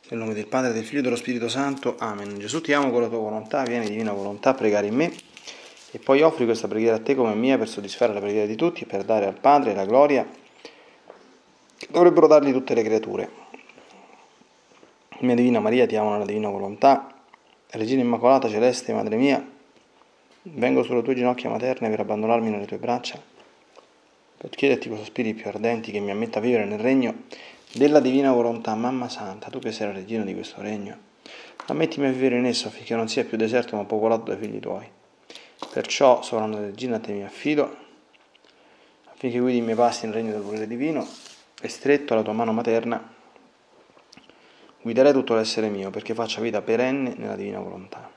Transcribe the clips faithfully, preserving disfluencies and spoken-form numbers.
Nel nome del Padre, del Figlio e dello Spirito Santo. Amen. Gesù, ti amo con la tua volontà, vieni divina volontà a pregare in me e poi offri questa preghiera a te come mia per soddisfare la preghiera di tutti e per dare al Padre la gloria che dovrebbero dargli tutte le creature. Mia Divina Maria, ti amo nella divina volontà, Regina Immacolata, Celeste, Madre mia, vengo sulle tue ginocchia materne per abbandonarmi nelle tue braccia, per chiederti con sospiri più ardenti che mi ammetta a vivere nel regno della divina volontà. Mamma Santa, tu che sei la regina di questo regno, ammettimi a vivere in esso affinché non sia più deserto ma popolato dai figli tuoi. Perciò, sovrana regina, a te mi affido, affinché guidi i miei passi nel regno del volere divino, e stretto alla tua mano materna guiderai tutto l'essere mio, perché faccia vita perenne nella divina volontà.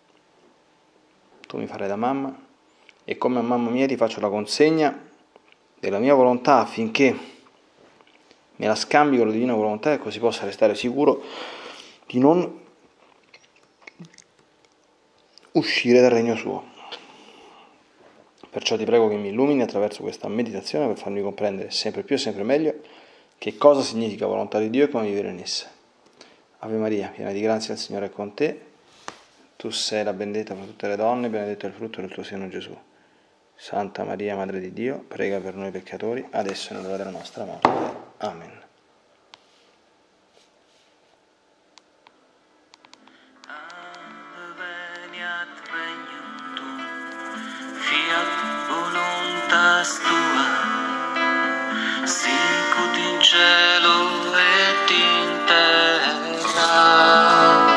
Tu mi farai da mamma, e come a mamma mia ti faccio la consegna della mia volontà affinché me la scambi con la divina volontà e così possa restare sicuro di non uscire dal regno suo. Perciò ti prego che mi illumini attraverso questa meditazione per farmi comprendere sempre più e sempre meglio che cosa significa volontà di Dio e come vivere in essa. Ave Maria, piena di grazia, il Signore è con te. Tu sei la benedetta fra tutte le donne, benedetto è il frutto del tuo seno Gesù. Santa Maria, Madre di Dio, prega per noi peccatori, adesso e nell'ora della nostra morte. Amen. Adveniat regnum tuum, fiat voluntas tua, sicut in cielo et in terra.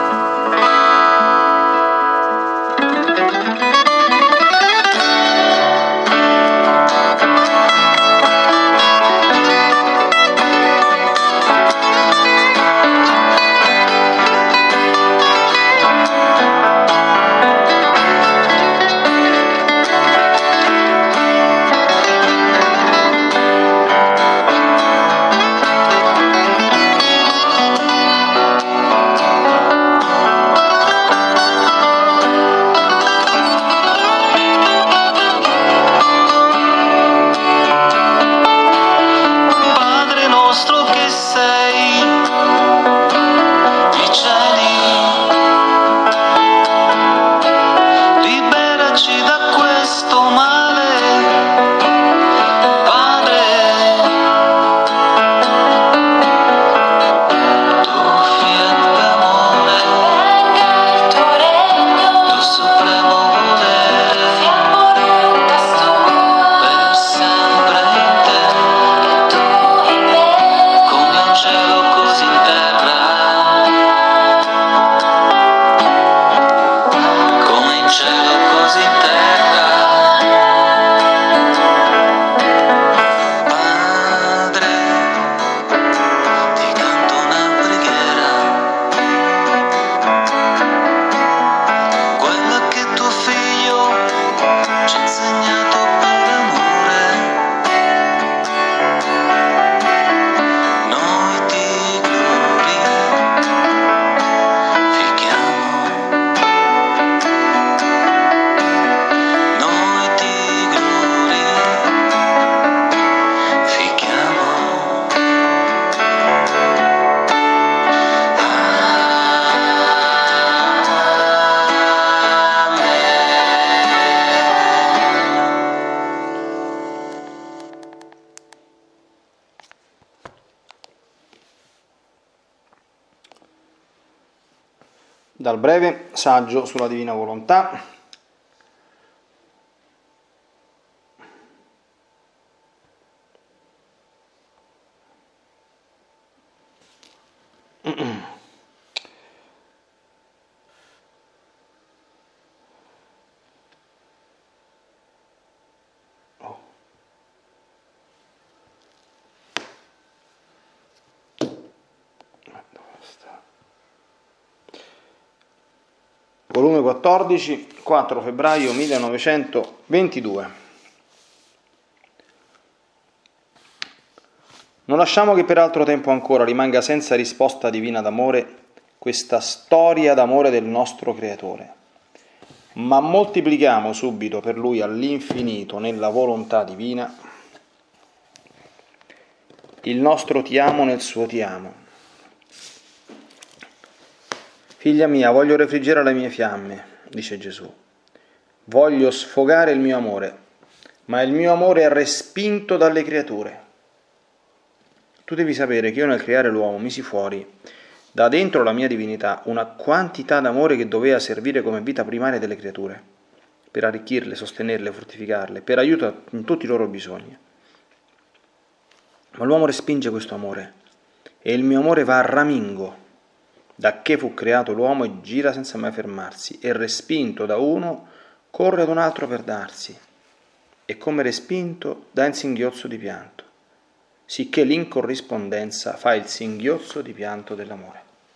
Dal breve saggio sulla divina volontà. Volume quattordici, quattro febbraio millenovecentoventidue. Non lasciamo che per altro tempo ancora rimanga senza risposta divina d'amore questa storia d'amore del nostro Creatore, ma moltiplichiamo subito per Lui all'infinito nella volontà divina il nostro ti amo nel suo ti amo, Figlia mia, voglio refrigerare le mie fiamme, dice Gesù. Voglio sfogare il mio amore, ma il mio amore è respinto dalle creature. Tu devi sapere che io nel creare l'uomo misi fuori, da dentro la mia divinità, una quantità d'amore che doveva servire come vita primaria delle creature, per arricchirle, sostenerle, fortificarle, per aiuto in tutti i loro bisogni. Ma l'uomo respinge questo amore e il mio amore va a ramingo, da che fu creato l'uomo e gira senza mai fermarsi, e respinto da uno corre ad un altro per darsi, e come respinto dà in singhiozzo di pianto, sicché l'incorrispondenza fa il singhiozzo di pianto dell'amore.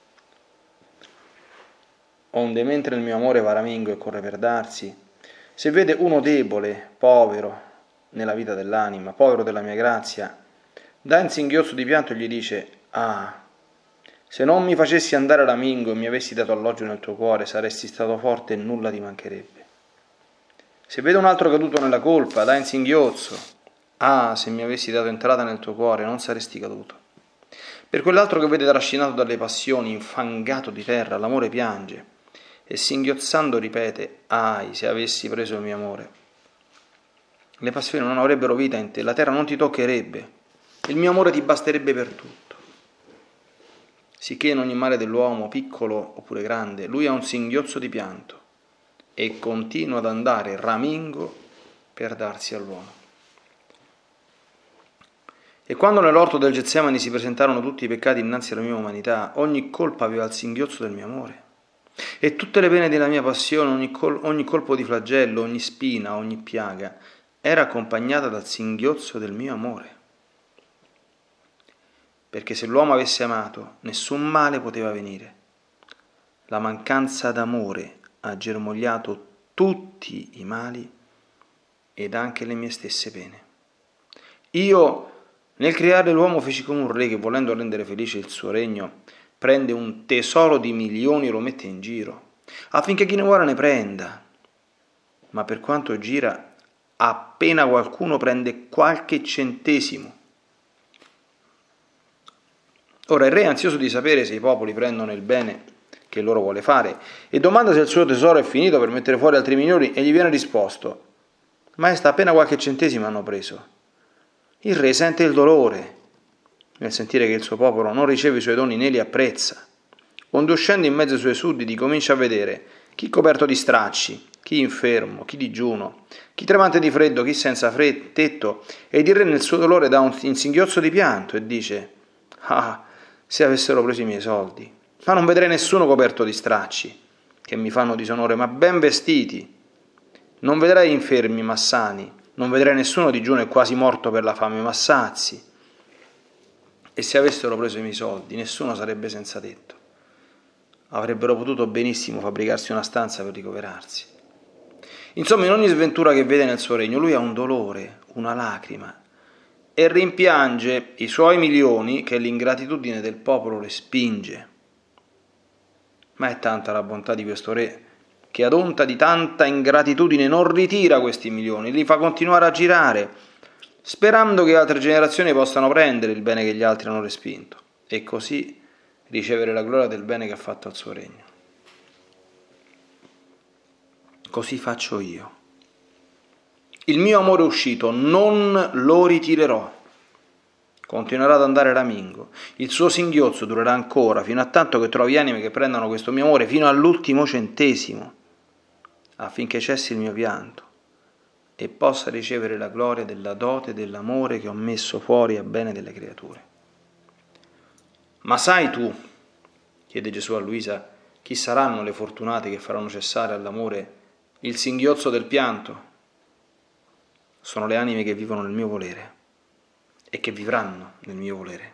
Onde mentre il mio amore va a ramingo e corre per darsi, se vede uno debole, povero nella vita dell'anima, povero della mia grazia, dà in singhiozzo di pianto e gli dice: ah, se non mi facessi andare a ramingo e mi avessi dato alloggio nel tuo cuore, saresti stato forte e nulla ti mancherebbe. Se vede un altro caduto nella colpa, dà in singhiozzo: ah, se mi avessi dato entrata nel tuo cuore, non saresti caduto. Per quell'altro che vede trascinato dalle passioni, infangato di terra, l'amore piange e singhiozzando ripete: ahi, se avessi preso il mio amore. Le passioni non avrebbero vita in te, la terra non ti toccherebbe, il mio amore ti basterebbe per tutto. Sicché in ogni male dell'uomo, piccolo oppure grande, lui ha un singhiozzo di pianto e continua ad andare ramingo per darsi all'uomo. E quando nell'orto del Getsemani si presentarono tutti i peccati innanzi alla mia umanità, ogni colpa aveva il singhiozzo del mio amore. E tutte le pene della mia passione, ogni, col- ogni colpo di flagello, ogni spina, ogni piaga, era accompagnata dal singhiozzo del mio amore. Perché se l'uomo avesse amato, nessun male poteva venire. La mancanza d'amore ha germogliato tutti i mali ed anche le mie stesse pene. Io, nel creare l'uomo, feci come un re che, volendo rendere felice il suo regno, prende un tesoro di milioni e lo mette in giro, affinché chi ne vuole ne prenda. Ma per quanto gira, appena qualcuno prende qualche centesimo. Ora il re è ansioso di sapere se i popoli prendono il bene che loro vuole fare e domanda se il suo tesoro è finito per mettere fuori altri milioni, e gli viene risposto: maestà, appena qualche centesimo hanno preso. Il re sente il dolore nel sentire che il suo popolo non riceve i suoi doni né li apprezza. Quando uscendo in mezzo ai suoi sudditi comincia a vedere chi coperto di stracci, chi infermo, chi digiuno, chi tremante di freddo, chi senza fred- tetto, ed il re nel suo dolore dà un singhiozzo di pianto e dice: ah, se avessero preso i miei soldi, ma non vedrei nessuno coperto di stracci, che mi fanno disonore, ma ben vestiti. Non vedrei infermi, ma sani, non vedrei nessuno digiuno e quasi morto per la fame, ma sazi. E se avessero preso i miei soldi, nessuno sarebbe senza tetto. Avrebbero potuto benissimo fabbricarsi una stanza per ricoverarsi. Insomma, in ogni sventura che vede nel suo regno, lui ha un dolore, una lacrima, e rimpiange i suoi milioni che l'ingratitudine del popolo le spinge. Ma è tanta la bontà di questo re che ad onta di tanta ingratitudine non ritira questi milioni, li fa continuare a girare, sperando che altre generazioni possano prendere il bene che gli altri hanno respinto e così ricevere la gloria del bene che ha fatto al suo regno. Così faccio io. Il mio amore uscito non lo ritirerò. Continuerà ad andare ramingo. Il suo singhiozzo durerà ancora, fino a tanto che trovi anime che prendano questo mio amore fino all'ultimo centesimo, affinché cessi il mio pianto e possa ricevere la gloria della dote dell'amore che ho messo fuori a bene delle creature. Ma sai tu, chiede Gesù a Luisa, chi saranno le fortunate che faranno cessare all'amore il singhiozzo del pianto? Sono le anime che vivono nel mio volere e che vivranno nel mio volere.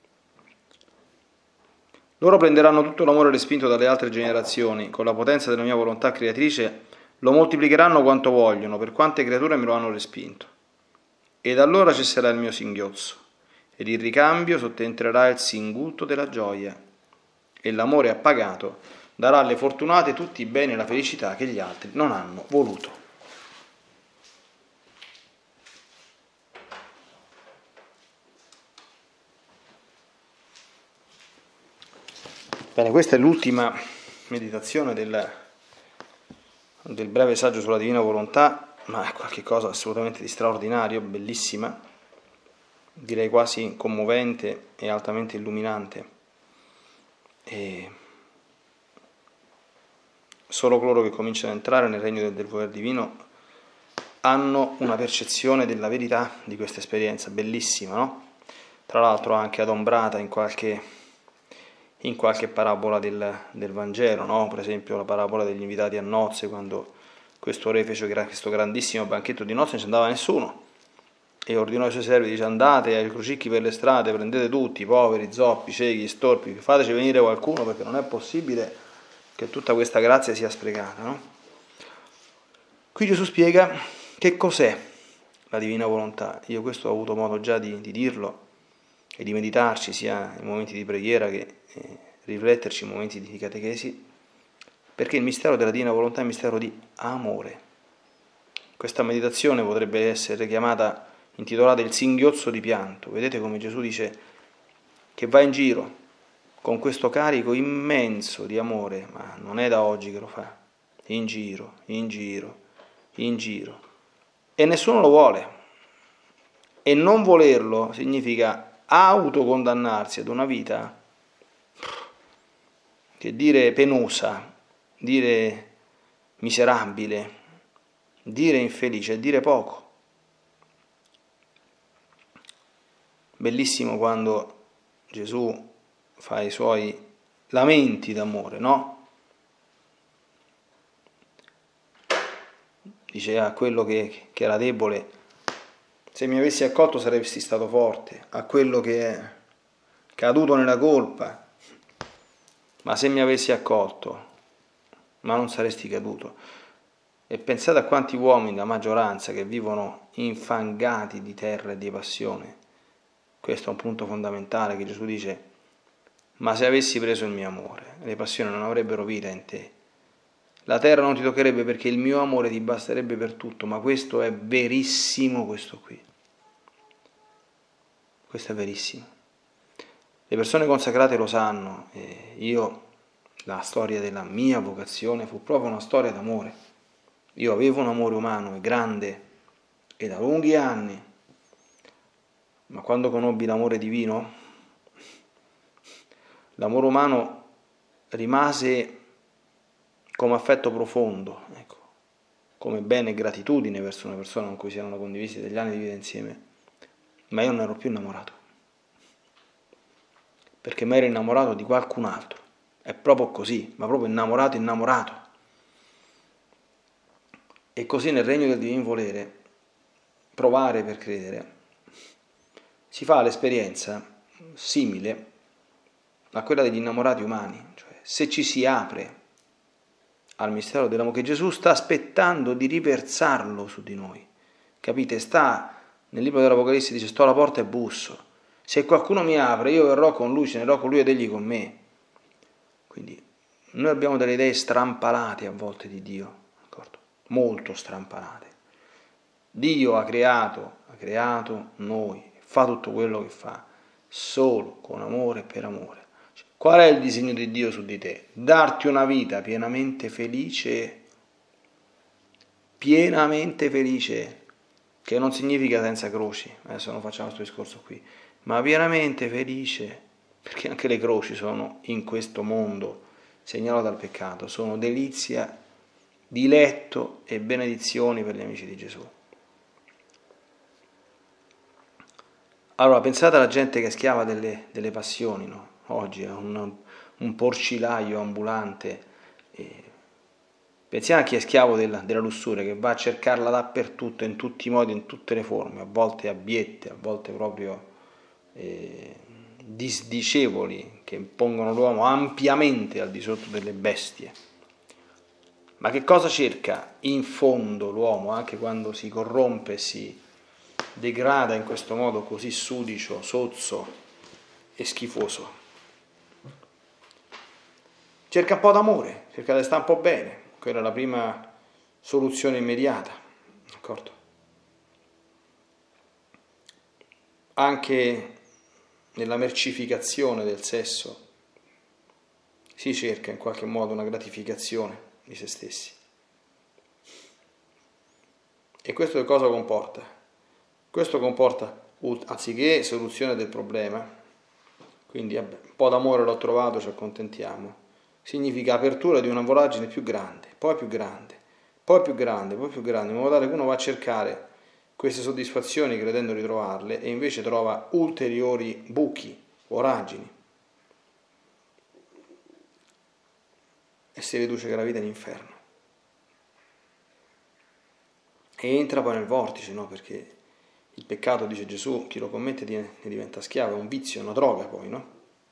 Loro prenderanno tutto l'amore respinto dalle altre generazioni, con la potenza della mia volontà creatrice lo moltiplicheranno quanto vogliono, per quante creature me lo hanno respinto. Ed allora cesserà il mio singhiozzo, ed in ricambio sottentrerà il singulto della gioia, e l'amore appagato darà alle fortunate tutti i beni e la felicità che gli altri non hanno voluto. Bene, questa è l'ultima meditazione del, del breve saggio sulla Divina Volontà, ma è qualcosa assolutamente di straordinario, bellissima, direi quasi commovente e altamente illuminante. E solo coloro che cominciano ad entrare nel regno del, del voler divino hanno una percezione della verità di questa esperienza, bellissima, no? Tra l'altro anche adombrata in qualche, in qualche parabola del, del Vangelo, no? Per esempio la parabola degli invitati a nozze, quando questo re fece questo grandissimo banchetto di nozze, non ci andava nessuno, e ordinò ai suoi servi, dice: andate ai crocicchi per le strade, prendete tutti, i poveri, zoppi, ciechi, storpi, fateci venire qualcuno, perché non è possibile che tutta questa grazia sia sprecata, no? Qui Gesù spiega che cos'è la Divina Volontà. Io questo ho avuto modo già di, di dirlo e di meditarci sia in momenti di preghiera che eh, rifletterci in momenti di catechesi, perché il mistero della Divina Volontà è un mistero di amore. Questa meditazione potrebbe essere chiamata, intitolata il singhiozzo di pianto. Vedete come Gesù dice che va in giro con questo carico immenso di amore, ma non è da oggi che lo fa, in giro, in giro, in giro, e nessuno lo vuole. E non volerlo significa autocondannarsi ad una vita, che dire penosa, dire miserabile, dire infelice, dire poco. Bellissimo quando Gesù fa i suoi lamenti d'amore, no? Dice a quello che, che era debole: se mi avessi accolto saresti stato forte, a quello che è caduto nella colpa, ma se mi avessi accolto, ma non saresti caduto. E pensate a quanti uomini, la maggioranza, che vivono infangati di terra e di passione. Questo è un punto fondamentale, che Gesù dice: ma se avessi preso il mio amore, le passioni non avrebbero vita in te. La terra non ti toccherebbe perché il mio amore ti basterebbe per tutto, ma questo è verissimo, questo qui. Questo è verissimo. Le persone consacrate lo sanno, e io, la storia della mia vocazione fu proprio una storia d'amore. Io avevo un amore umano, è grande, e da lunghi anni, ma quando conobbi l'amore divino, l'amore umano rimase come affetto profondo, ecco, come bene e gratitudine verso una persona con cui si erano condivisi degli anni di vita insieme, ma io non ero più innamorato, perché mi ero innamorato di qualcun altro. È proprio così, ma proprio innamorato, innamorato. E così nel regno del divino volere, provare per credere, si fa l'esperienza simile a quella degli innamorati umani, cioè se ci si apre al mistero dell'amore, che Gesù sta aspettando di riversarlo su di noi, capite? Sta nel libro dell'Apocalisse, dice: sto alla porta e busso, se qualcuno mi apre io verrò con lui, cenerò con lui ed egli con me. Quindi noi abbiamo delle idee strampalate a volte di Dio, d'accordo? Molto strampalate. Dio ha creato, ha creato noi, fa tutto quello che fa, solo con amore e per amore. Qual è il disegno di Dio su di te? Darti una vita pienamente felice, pienamente felice, che non significa senza croci, adesso non facciamo questo discorso qui, ma pienamente felice, perché anche le croci sono in questo mondo segnalato dal peccato, sono delizia, diletto e benedizioni per gli amici di Gesù. Allora pensate alla gente che è schiava delle, delle passioni, no? Oggi è un, un porcilaio ambulante, e pensiamo a chi è schiavo della, della lussuria, che va a cercarla dappertutto, in tutti i modi, in tutte le forme, a volte abbiette, a volte proprio eh, disdicevoli, che pongono l'uomo ampiamente al di sotto delle bestie. Ma che cosa cerca in fondo l'uomo, anche quando si corrompe, si degrada in questo modo così sudicio, sozzo e schifoso? Cerca un po' d'amore, cerca di stare un po' bene, quella è la prima soluzione immediata, d'accordo? Anche nella mercificazione del sesso si cerca in qualche modo una gratificazione di se stessi. E questo che cosa comporta? Questo comporta, anziché soluzione del problema, quindi vabbè, un po' d'amore l'ho trovato, ci accontentiamo, significa apertura di una voragine più grande, poi più grande, poi più grande, poi più grande, in modo tale che uno va a cercare queste soddisfazioni credendo di trovarle e invece trova ulteriori buchi, voragini, e si riduce che la vita è un inferno. E entra poi nel vortice, no? Perché il peccato, dice Gesù, chi lo commette ne diventa schiavo, è un vizio, è una droga poi, no?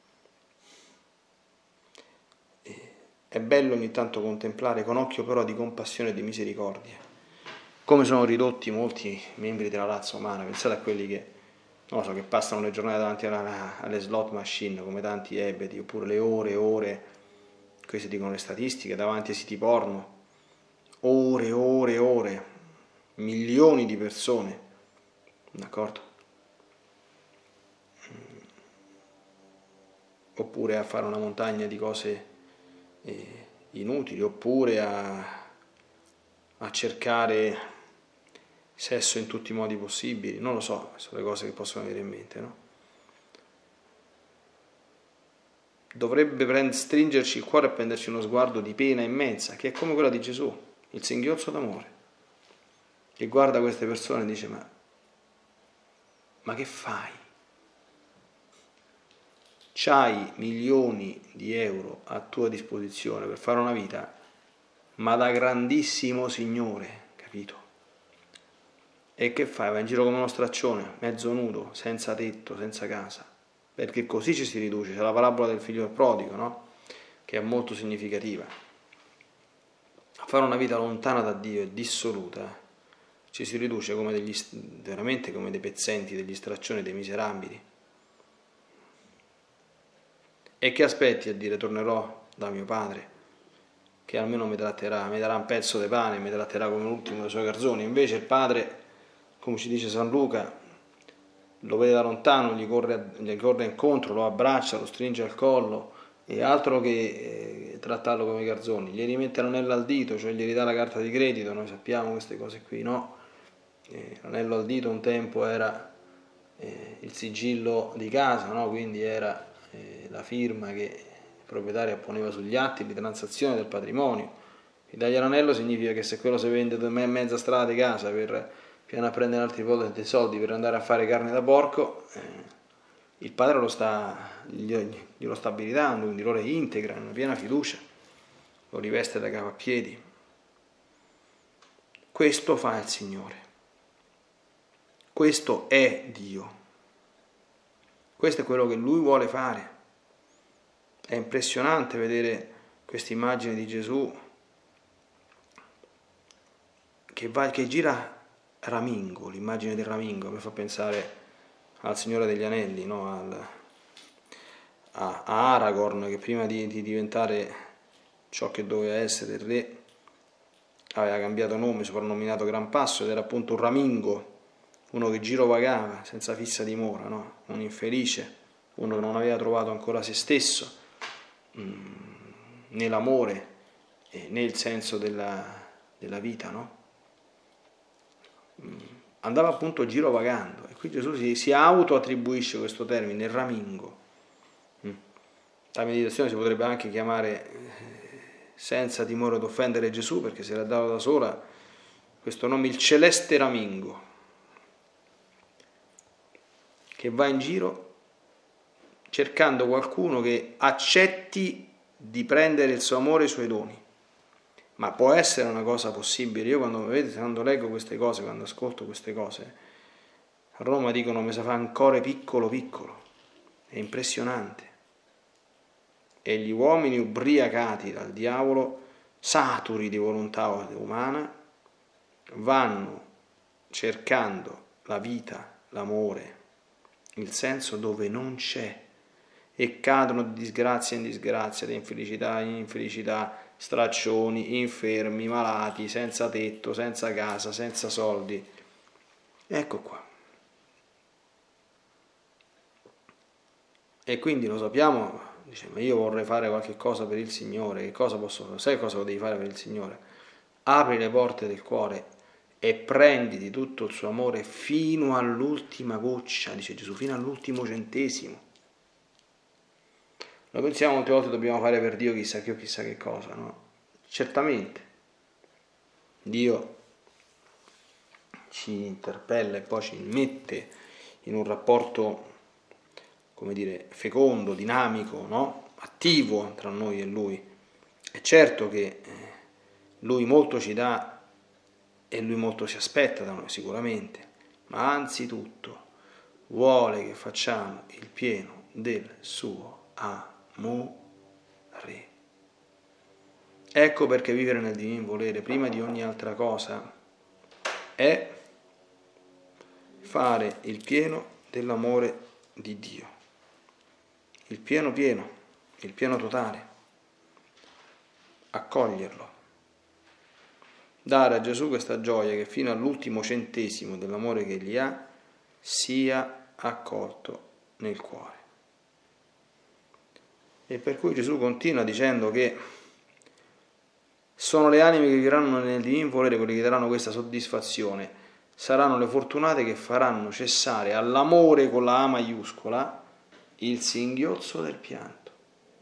E è bello ogni tanto contemplare con occhio però di compassione e di misericordia come sono ridotti molti membri della razza umana. Pensate a quelli che, non lo so, che passano le giornate davanti alla, alle slot machine, come tanti ebeti, oppure le ore e ore, queste dicono le statistiche, davanti ai siti porno, ore e ore e ore, milioni di persone, d'accordo? Oppure a fare una montagna di cose eh, inutili, oppure a, a cercare sesso in tutti i modi possibili, non lo so, sono le cose che possono venire in mente, no? Dovrebbe stringerci il cuore e prenderci uno sguardo di pena immensa, che è come quella di Gesù, il singhiozzo d'amore, che guarda queste persone e dice: ma, ma che fai? C'hai milioni di euro a tua disposizione per fare una vita, ma da grandissimo Signore, capito? E che fai? Vai in giro come uno straccione, mezzo nudo, senza tetto, senza casa. Perché così ci si riduce. C'è la parabola del figlio del prodigo, no? Che è molto significativa. A fare una vita lontana da Dio e dissoluta, ci si riduce come degli, veramente come dei pezzenti, degli straccioni, dei miserabili. E che aspetti a dire: tornerò da mio padre, che almeno mi tratterà, mi darà un pezzo di pane, mi tratterà come l'ultimo dei suoi garzoni. Invece il padre, come ci dice San Luca, lo vede da lontano, gli corre, gli corre incontro, lo abbraccia, lo stringe al collo, e altro che eh, trattarlo come garzoni, gli rimette l'anello al dito, cioè gli ridà la carta di credito. Noi sappiamo queste cose qui, no? Eh, l'anello al dito un tempo era eh, il sigillo di casa, no? Quindi era eh, la firma che il proprietario apponeva sugli atti di transazione del patrimonio. E dargli l'anello significa che se quello si vende mezza strada di casa per viene a prendere altri dei soldi per andare a fare carne da porco, eh, il padre lo sta, glielo sta abilitando, quindi lo reintegra in una piena fiducia, lo riveste da capo a piedi. Questo fa il Signore, questo è Dio, questo è quello che Lui vuole fare. È impressionante vedere questa immagine di Gesù che, va, che gira ramingo, l'immagine del ramingo mi fa pensare al Signore degli Anelli, no? al, a, a Aragorn, che prima di, di diventare ciò che doveva essere il re aveva cambiato nome, soprannominato Gran Passo, ed era appunto un ramingo, uno che girovagava senza fissa dimora, no? Un infelice, uno che non aveva trovato ancora se stesso, mh, né l'amore eh, né il senso della, della vita, no? Andava appunto girovagando, e qui Gesù si, si auto-attribuisce questo termine, il ramingo. La meditazione si potrebbe anche chiamare senza timore di offendere Gesù, perché se l'ha dato da sola questo nome, il celeste ramingo, che va in giro cercando qualcuno che accetti di prendere il suo amore e i suoi doni. Ma può essere una cosa possibile? Io quando, vedete, quando leggo queste cose, quando ascolto queste cose, a Roma dicono mi sa fa ancora piccolo piccolo, è impressionante. E gli uomini ubriacati dal diavolo, saturi di volontà umana, vanno cercando la vita, l'amore, il senso dove non c'è, e cadono di disgrazia in disgrazia, di infelicità in infelicità, straccioni, infermi, malati, senza tetto, senza casa, senza soldi. Ecco qua. E quindi lo sappiamo Dice, ma io vorrei fare qualche cosa per il Signore, che cosa posso fare? Sai cosa devi fare per il Signore? Apri le porte del cuore e prenditi tutto il suo amore fino all'ultima goccia, dice Gesù, fino all'ultimo centesimo. Noi pensiamo molte volte dobbiamo fare per Dio chissà che o chissà che cosa, no? Certamente Dio ci interpella e poi ci mette in un rapporto, come dire, fecondo, dinamico, no? Attivo tra noi e Lui. È certo che Lui molto ci dà e Lui molto si aspetta da noi sicuramente, ma anzitutto vuole che facciamo il pieno del suo amore. Ecco perché vivere nel divino volere, prima di ogni altra cosa, è fare il pieno dell'amore di Dio. Il pieno pieno, il pieno totale. Accoglierlo. Dare a Gesù questa gioia che fino all'ultimo centesimo dell'amore che egli ha sia accolto nel cuore. E per cui Gesù continua dicendo che sono le anime che vivranno nel divino volere, quelle che daranno questa soddisfazione, saranno le fortunate che faranno cessare all'amore con la A maiuscola il singhiozzo del pianto.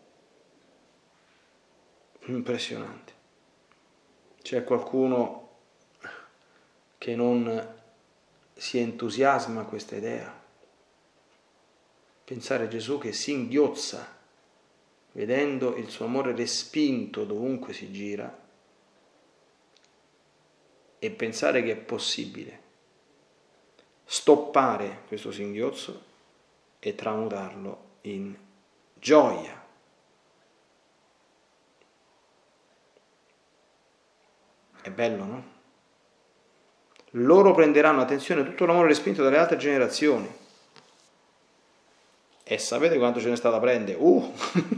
Impressionante. C'è qualcuno che non si entusiasma a questa idea? Pensare a Gesù che singhiozza vedendo il suo amore respinto dovunque si gira, e pensare che è possibile stoppare questo singhiozzo e tramutarlo in gioia. È bello, no? Loro prenderanno, attenzione, tutto l'amore respinto dalle altre generazioni. E sapete quanto ce ne sta da prendere? Uh!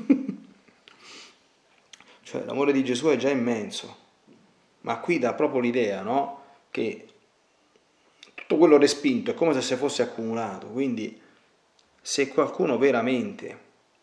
Cioè l'amore di Gesù è già immenso, ma qui dà proprio l'idea, no? Che tutto quello respinto è come se si fosse accumulato, quindi se qualcuno veramente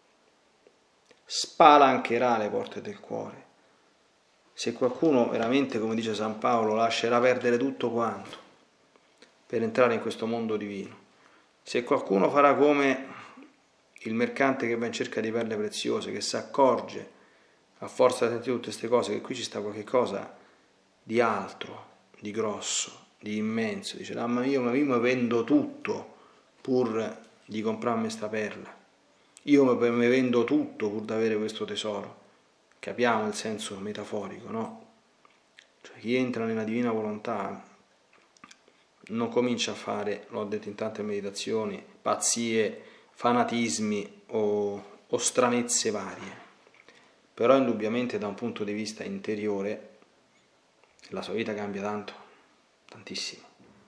spalancherà le porte del cuore, se qualcuno veramente, come dice San Paolo, lascerà perdere tutto quanto per entrare in questo mondo divino, se qualcuno farà come il mercante che va in cerca di perle preziose, che si accorge a forza di sentire tutte queste cose che qui ci sta qualche cosa di altro, di grosso, di immenso, dice, ah, ma io, io mi vendo tutto pur di comprarmi sta perla, io mi vendo tutto pur di avere questo tesoro. Capiamo il senso metaforico, no? Cioè chi entra nella divina volontà non comincia a fare, l'ho detto in tante meditazioni, pazzie, fanatismi o, o stranezze varie, però indubbiamente da un punto di vista interiore la sua vita cambia tanto, tantissimo,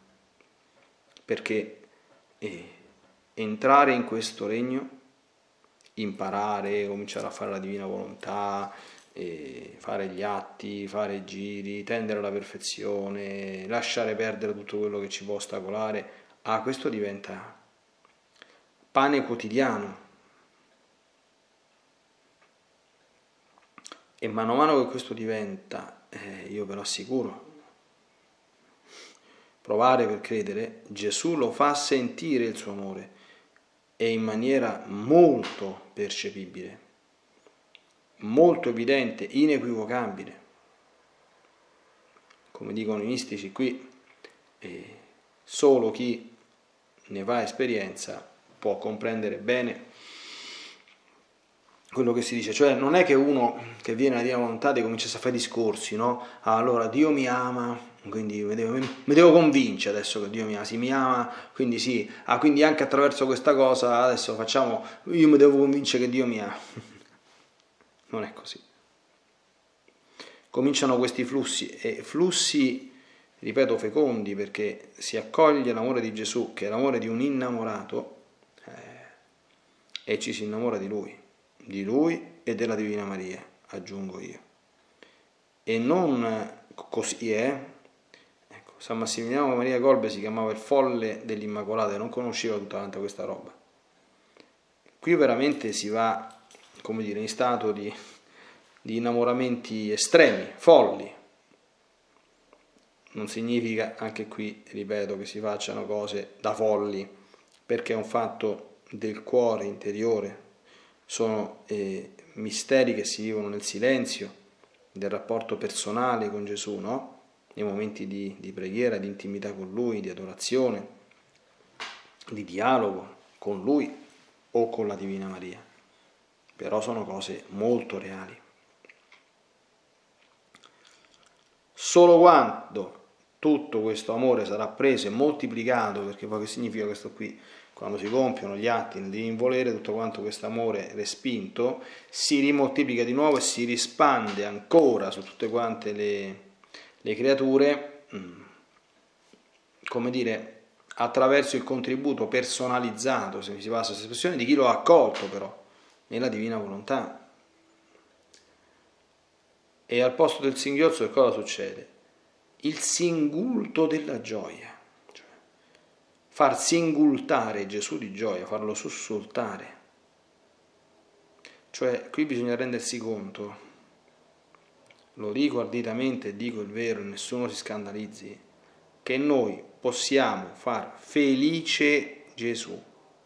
perché eh, entrare in questo regno, imparare, cominciare a fare la divina volontà, eh, fare gli atti, fare i giri, tendere alla perfezione, lasciare perdere tutto quello che ci può ostacolare, ah, questo diventa pane quotidiano. E mano a mano che questo diventa, eh, io ve lo assicuro, provare per credere, Gesù lo fa sentire il suo amore e in maniera molto percepibile, molto evidente, inequivocabile. Come dicono i mistici qui, eh, solo chi ne fa esperienza può comprendere bene quello che si dice, cioè non è che uno che viene alla divina volontà e comincia a fare discorsi, no? Ah, allora Dio mi ama, quindi mi devo, mi devo convincere adesso che Dio mi ama, sì mi ama, quindi sì, ah, quindi anche attraverso questa cosa adesso facciamo, io mi devo convincere che Dio mi ama. Non è così. Cominciano questi flussi, e flussi, ripeto, fecondi, perché si accoglie l'amore di Gesù, che è l'amore di un innamorato, eh, e ci si innamora di Lui. di Lui e della Divina Maria, aggiungo io. E non così è. Ecco, San Massimiliano Maria Kolbe si chiamava il folle dell'Immacolata e non conosceva tutta quanta questa roba. Qui veramente si va come dire, in stato di, di innamoramenti estremi, folli. Non significa, anche qui, ripeto, che si facciano cose da folli, perché è un fatto del cuore interiore, sono eh, misteri che si vivono nel silenzio, del rapporto personale con Gesù, no? Nei momenti di, di preghiera, di intimità con Lui, di adorazione, di dialogo con Lui o con la Divina Maria. Però sono cose molto reali. Solo quando tutto questo amore sarà preso e moltiplicato, perché poi che significa questo qui? Quando si compiono gli atti nel divin volere, tutto quanto questo amore respinto si rimoltiplica di nuovo e si rispande ancora su tutte quante le, le creature, come dire, attraverso il contributo personalizzato, se mi si passa questa espressione, di chi lo ha accolto però nella divina volontà. E al posto del singhiozzo che cosa succede? Il singulto della gioia, cioè far singultare Gesù di gioia, farlo sussultare. Cioè qui bisogna rendersi conto, lo dico arditamente e dico il vero, nessuno si scandalizzi, che noi possiamo far felice Gesù.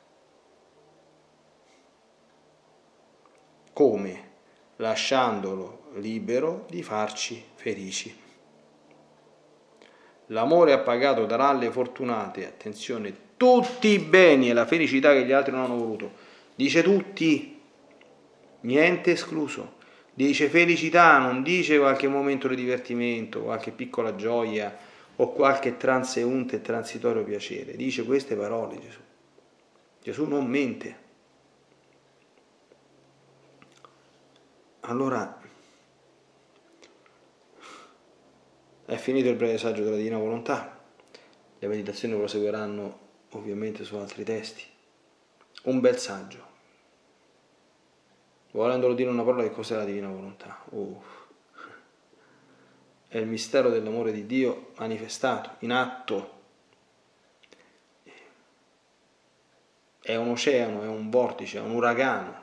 Come? Lasciandolo libero di farci felici. L'amore appagato darà alle fortunate, attenzione, tutti i beni e la felicità che gli altri non hanno voluto. Dice tutti, niente escluso. Dice felicità, non dice qualche momento di divertimento, qualche piccola gioia o qualche transeunte e transitorio piacere. Dice queste parole Gesù. Gesù non mente. Allora, è finito il breve saggio della Divina Volontà, le meditazioni proseguiranno ovviamente su altri testi. Un bel saggio. Volendolo dire una parola, che cos'è la Divina Volontà? Uh. È il mistero dell'amore di Dio manifestato, in atto. È un oceano, è un vortice, è un uragano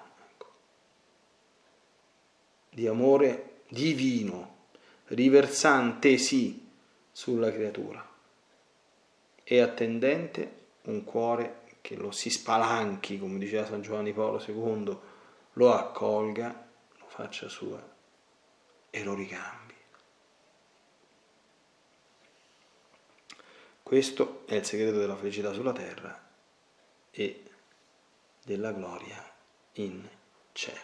di amore divino, riversantesi sulla creatura e attendente un cuore che lo si spalanchi, come diceva San Giovanni Paolo secondo, lo accolga, lo faccia sua e lo ricambi. Questo è il segreto della felicità sulla terra e della gloria in cielo.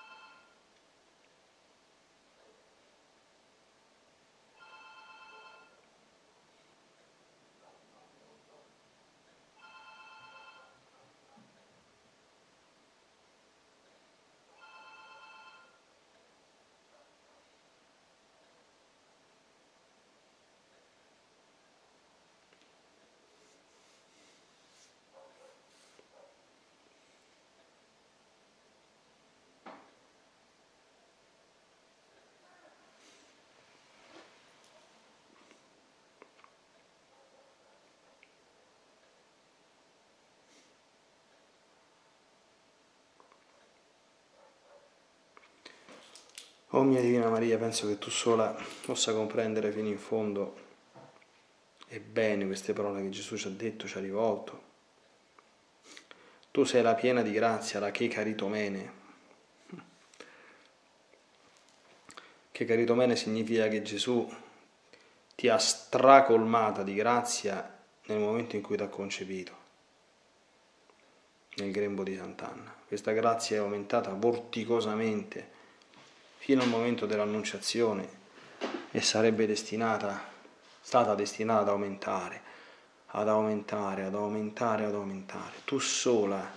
Oh mia Divina Maria, penso che tu sola possa comprendere fino in fondo e bene queste parole che Gesù ci ha detto, ci ha rivolto. Tu sei la piena di grazia, la che caritomene. Che caritomene significa che Gesù ti ha stracolmata di grazia nel momento in cui ti ha concepito, nel grembo di Sant'Anna. Questa grazia è aumentata vorticosamente fino al momento dell'annunciazione e sarebbe destinata, stata destinata ad aumentare, ad aumentare, ad aumentare, ad aumentare. Tu sola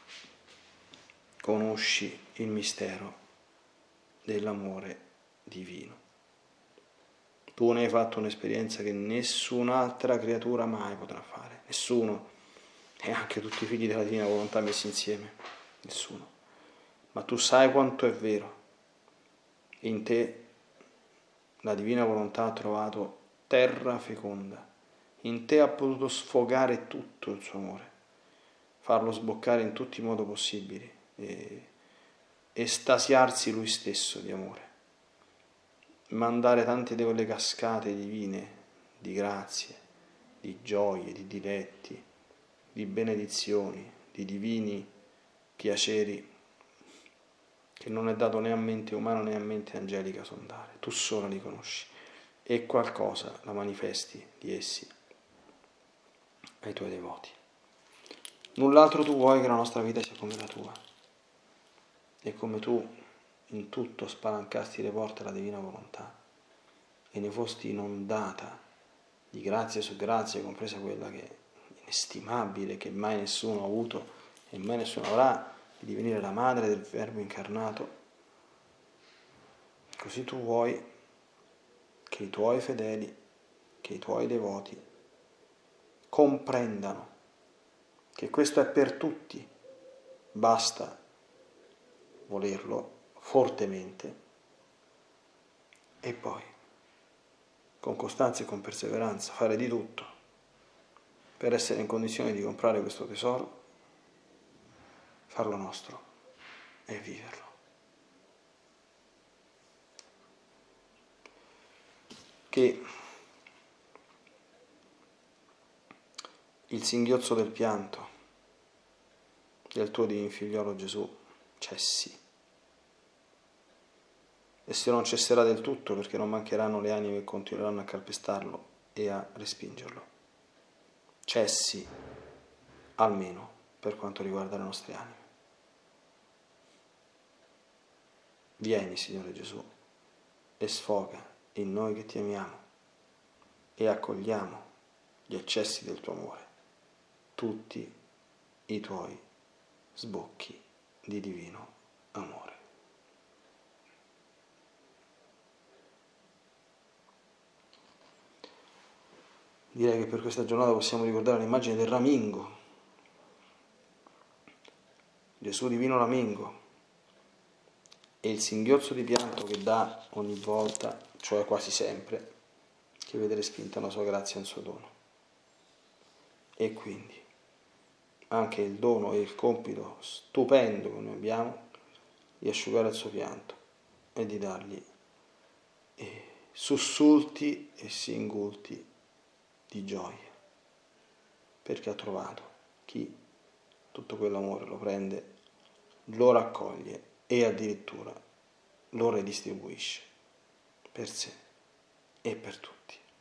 conosci il mistero dell'amore divino. Tu ne hai fatto un'esperienza che nessun'altra creatura mai potrà fare, nessuno, e anche tutti i figli della Divina Volontà messi insieme, nessuno. Ma tu sai quanto è vero. In te la Divina Volontà ha trovato terra feconda, in te ha potuto sfogare tutto il suo amore, farlo sboccare in tutti i modi possibili, e estasiarsi lui stesso di amore, mandare tante di quelle cascate divine, di grazie, di gioie, di diletti, di benedizioni, di divini piaceri che non è dato né a mente umana né a mente angelica sondare. Tu sola li conosci e qualcosa la manifesti di essi ai tuoi devoti. Null'altro tu vuoi che la nostra vita sia come la tua, e come tu in tutto spalancasti le porte alla divina volontà e ne fosti inondata di grazia su grazia, compresa quella che è inestimabile, che mai nessuno ha avuto e mai nessuno avrà, di divenire la madre del Verbo incarnato. Così tu vuoi che i tuoi fedeli, che i tuoi devoti comprendano che questo è per tutti, basta volerlo fortemente e poi con costanza e con perseveranza fare di tutto per essere in condizione di comprare questo tesoro, farlo nostro e viverlo. Che il singhiozzo del pianto del tuo divin figliolo Gesù cessi, e se non cesserà del tutto, perché non mancheranno le anime che continueranno a calpestarlo e a respingerlo, cessi almeno per quanto riguarda le nostre anime. Vieni, Signore Gesù, e sfoga in noi che ti amiamo e accogliamo gli eccessi del tuo amore, tutti i tuoi sbocchi di divino amore. Direi che per questa giornata possiamo ricordare l'immagine del ramingo, Gesù divino ramingo, e il singhiozzo di pianto che dà ogni volta, cioè quasi sempre, che vede respinta una sua grazia e un suo dono. E quindi anche il dono e il compito stupendo che noi abbiamo di asciugare il suo pianto e di dargli eh, sussulti e singulti di gioia, perché ha trovato chi tutto quell'amore lo prende, lo raccoglie e addirittura lo redistribuisce per sé e per tutti.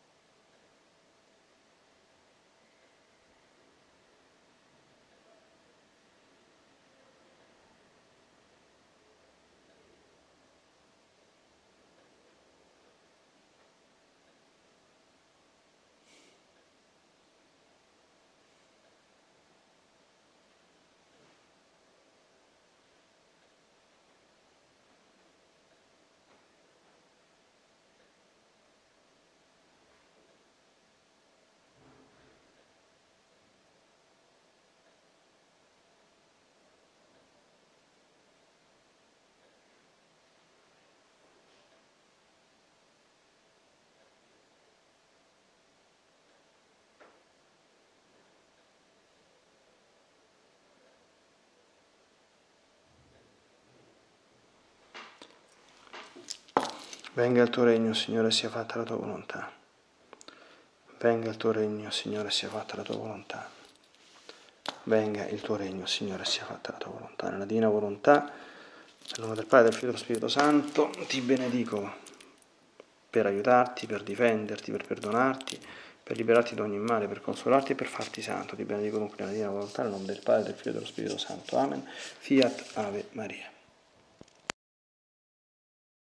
Venga il tuo regno, Signore, sia fatta la tua volontà. Venga il tuo regno, Signore, sia fatta la tua volontà. Venga il tuo regno, Signore, sia fatta la tua volontà. Nella divina volontà, nel nome del Padre, del Figlio e dello Spirito Santo, ti benedico per aiutarti, per difenderti, per perdonarti, per liberarti da ogni male, per consolarti e per farti santo. Ti benedico dunque nella divina volontà, nel nome del Padre, del Figlio e dello Spirito Santo. Amen. Fiat Ave Maria.